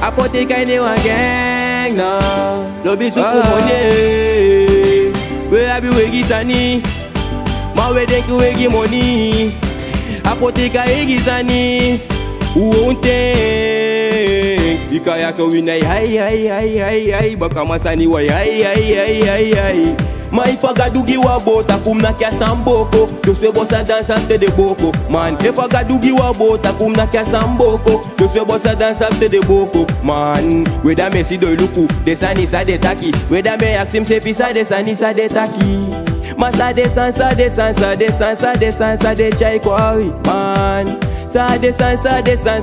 Apotheka ine wa gang na Lobi suku money We abi wegi sani Ma we denk wegi money Apotheka egi sani Uonte Ikaya so winai hai Baka masani wai hai Mai pagadugi wa bota kumna kya samboko Doswe bossa dansa te de boko Man e pagadugi wa bota kumna kya samboko Doswe bossa dansa te de boko Man Weda me si do luku De sani sa de taki Weda me aksim se pisa de sani sa de taki Masa de sansa de chai kwawi Man Sa de sansa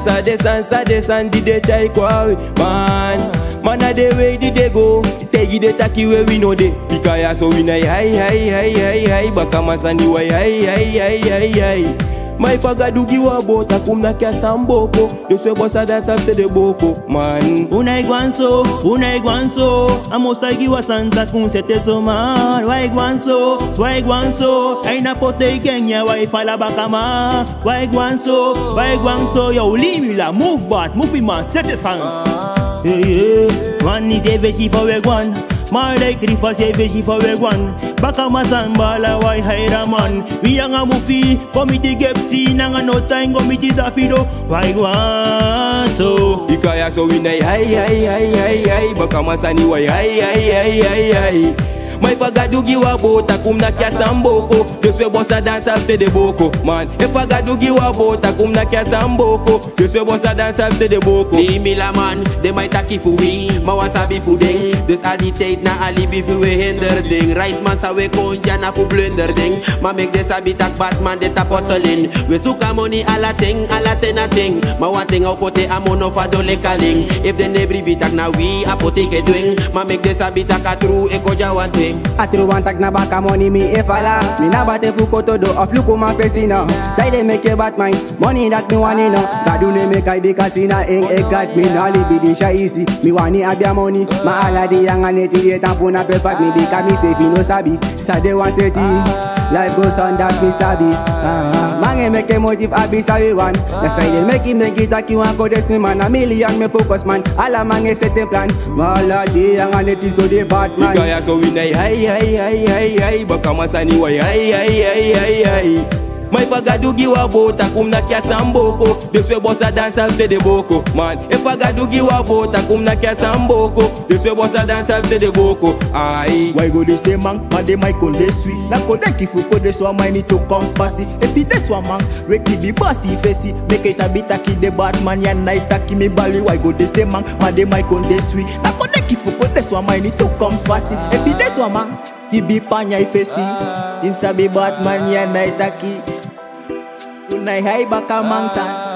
di de chai kwawi Man Mana de way di de go Tegi de taki we we know de Pikaya so we nai hai Baka masani wai hai Mai pagadugi wa bota kumna kya samboko Doswe bossa dansa te de boko Man Unai guanso Amostagi wa santa kun sete somar Wai guanso Aina pote kenya wai fala bakama Wai guanso Yo limi la move bat Move man sete sang Man is a veshi for we guan Marley Krifa se veshi for we guan Baka masambala wai haira man Wiyanga mufi Komiti gepsi Nanga no time komiti dafido Wai guanso Ikaya so winai hai Baka masani wai hai Mai pagadugi wa bota kumna kya samboko Doswe bossa dansa te de boko Man e pagadugi wa bota kumna kya samboko Doswe bossa dansa te de boko Limi la man, de mai taki fu we Ma wasabi fu ding Dus aditate na alibi fu we hinder ding Rice man sa we konja na fu blunder ding Ma make de sabi tak Batman de tap hustling We suka money ala tena ting Ma wanting au kote amono fa dole kaling If de nebri bitak na we apotheke doing Ma make de sabi tak atru e koja wanting Atru wantak na baka money mi e fala Mi na bate fu koto do of luku man face na Say they make you Batman Money that me want no Kadune make I be kasina eng e gat me na libi di sha easy Mi wani abia money Ma ala di yang aneti di tampuna pepat Mi bika mi safe no sabi Sade wan seti Life goes on that me sabi Mange make a motive abi sabi one That's why they make him make it like you want codes me man A million me focus man Ala mange set a plan Ma ala di yang aneti so de Batman Ikaya so winai hai Baka masani wai hai Mai pagadugi wa bota kumna kya samboko Doswe bossa dansa te de boko Man e pagadugi wa bota kumna kya samboko Doswe bossa dansa te de boko Ai Why go this day man Ma de mai kon de sweet Na ko de kifu ko de swa mai ni to come spasi Epi de swa man Reki di basi fesi Make isa bitaki de Batman Ya night taki mi bali Why go this day man Ma de mai kon de sweet Na ko de kifu ko de swa mai ni to come spasi Epi de swa man Ibi panya ifesi Im sabi Batman ya night taki Unai hai baka mangsa